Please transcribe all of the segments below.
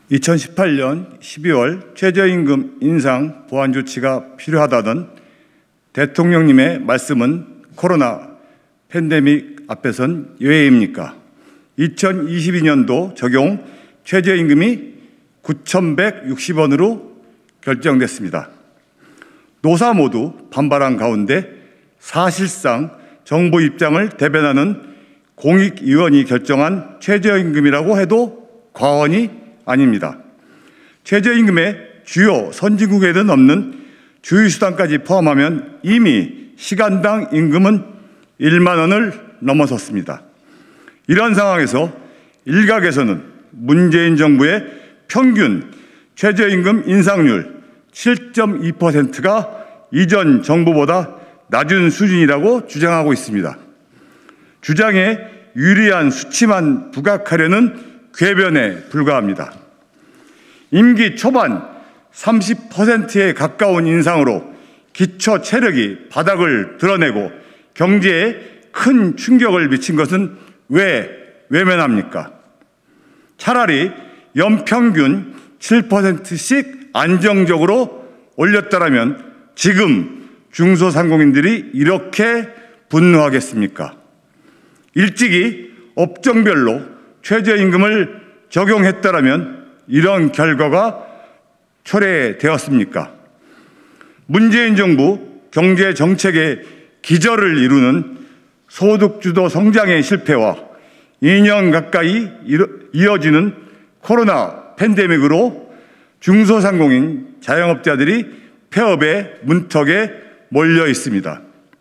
2018년 12월 최저임금 인상 보완 조치가 필요하다던 대통령님의 말씀은 코로나 팬데믹 앞에선 예외입니까? 2022년도 적용 최저임금이 9,160원으로 결정됐습니다. 노사 모두 반발한 가운데 사실상 정부 입장을 대변하는 공익위원이 결정한 최저임금이라고 해도 과언이 아닙니다. 최저임금의 주요 선진국에는 없는 주휴수당까지 포함하면 이미 시간당 임금은 1만 원을 넘어섰습니다. 이런 상황에서 일각에서는 문재인 정부의 평균 최저임금 인상률 7.2%가 이전 정부보다 낮은 수준이라고 주장하고 있습니다. 주장에 유리한 수치만 부각하려는 궤변에 불과합니다. 임기 초반 30%에 가까운 인상으로 기초 체력이 바닥을 드러내고 경제에 큰 충격을 미친 것은 왜 외면합니까? 차라리 연평균 7%씩 안정적으로 올렸더라면 지금 중소상공인들이 이렇게 분노하겠습니까? 일찍이 업종별로 최저임금을 적용했더라면 이런 결과가 초래되었습니까? 문재인 정부 경제정책의 기저를 이루는 소득주도 성장의 실패와 2년 가까이 이어지는 코로나 팬데믹으로 중소상공인 자영업자들이 폐업의 문턱에 몰려 있습니다.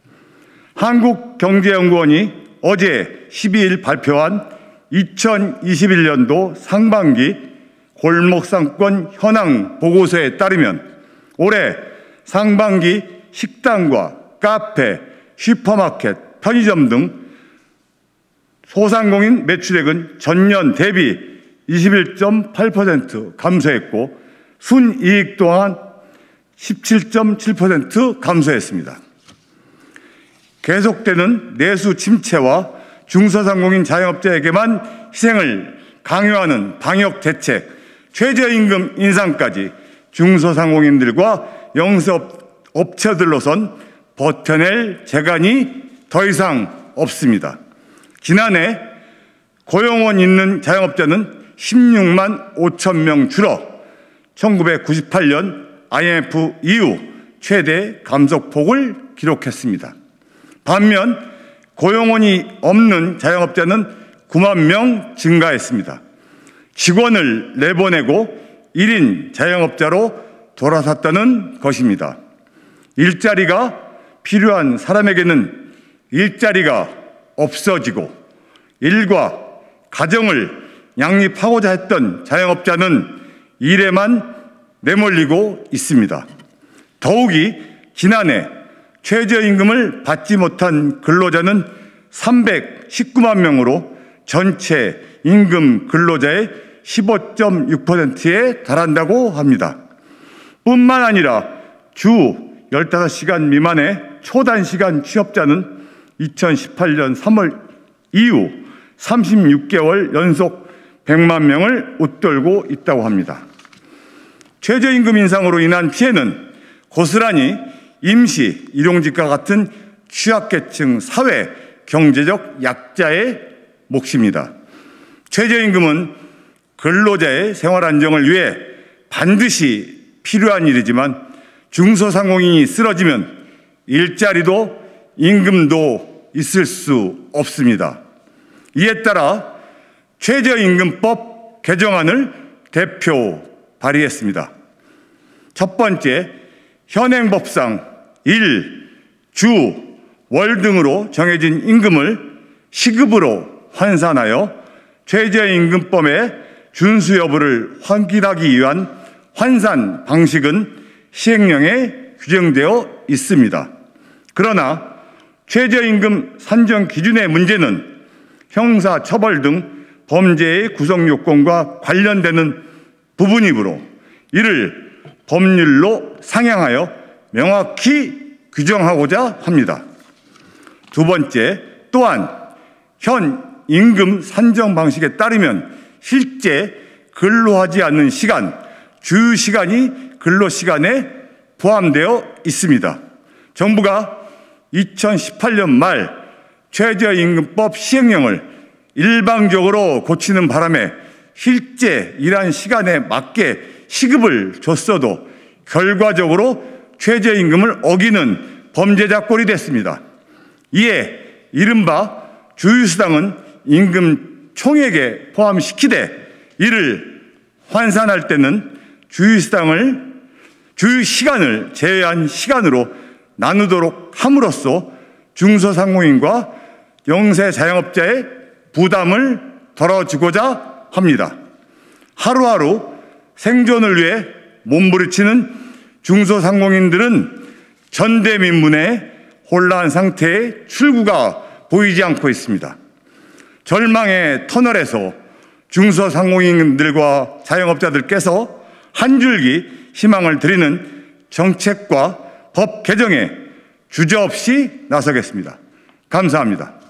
한국경제연구원이 어제 12일 발표한 2021년도 상반기 골목상권 현황 보고서에 따르면 올해 상반기 식당과 카페, 슈퍼마켓, 편의점 등 소상공인 매출액은 전년 대비 21.8% 감소했고 순이익 또한 17.7% 감소했습니다. 계속되는 내수 침체와 중소상공인 자영업자에게만 희생을 강요하는 방역 대책, 최저임금 인상까지 중소상공인들과 영세업체들로선 버텨낼 재간이 더 이상 없습니다. 지난해 고용원 있는 자영업자는 16만 5천 명 줄어 1998년 IMF 이후 최대 감소폭을 기록했습니다. 반면 고용원이 없는 자영업자는 9만 명 증가했습니다. 직원을 내보내고 1인 자영업자로 돌아섰다는 것입니다. 일자리가 필요한 사람에게는 일자리가 없어지고 일과 가정을 양립하고자 했던 자영업자는 일에만 내몰리고 있습니다. 더욱이 지난해 최저임금을 받지 못한 근로자는 319만 명으로 전체 임금 근로자의 15.6%에 달한다고 합니다. 뿐만 아니라 주 15시간 미만의 초단시간 취업자는 2018년 3월 이후 36개월 연속 100만 명을 웃돌고 있다고 합니다. 최저임금 인상으로 인한 피해는 고스란히 임시, 일용직과 같은 취약계층 사회 경제적 약자의 몫입니다. 최저임금은 근로자의 생활 안정을 위해 반드시 필요한 일이지만 중소상공인이 쓰러지면 일자리도 임금도 있을 수 없습니다. 이에 따라 최저임금법 개정안을 대표 발의했습니다. 첫 번째, 현행법상 일, 주, 월 등으로 정해진 임금을 시급으로 환산하여 최저임금법의 준수 여부를 확인하기 위한 환산 방식은 시행령에 규정되어 있습니다. 그러나 최저임금 산정 기준의 문제는 형사처벌 등 범죄의 구성 요건과 관련되는 부분이므로 이를 법률로 상향하여 명확히 규정하고자 합니다. 두 번째, 또한 현 임금 산정 방식에 따르면 실제 근로하지 않는 시간, 주휴시간이 근로시간에 포함되어 있습니다. 정부가 2018년 말 최저임금법 시행령을 일방적으로 고치는 바람에 실제 일한 시간에 맞게 시급을 줬어도 결과적으로 최저임금을 어기는 범죄자 꼴이 됐습니다. 이에 이른바 주휴수당은 임금 총액에 포함시키되 이를 환산할 때는 주휴시간을 제외한 시간으로 나누도록 함으로써 중소상공인과 영세자영업자의 부담을 덜어주고자 합니다. 하루하루 생존을 위해 몸부림치는 중소상공인들은 전대민문의 혼란 상태에 출구가 보이지 않고 있습니다. 절망의 터널에서 중소상공인들과 자영업자들께서 한 줄기 희망을 드리는 정책과 법 개정에 주저없이 나서겠습니다. 감사합니다.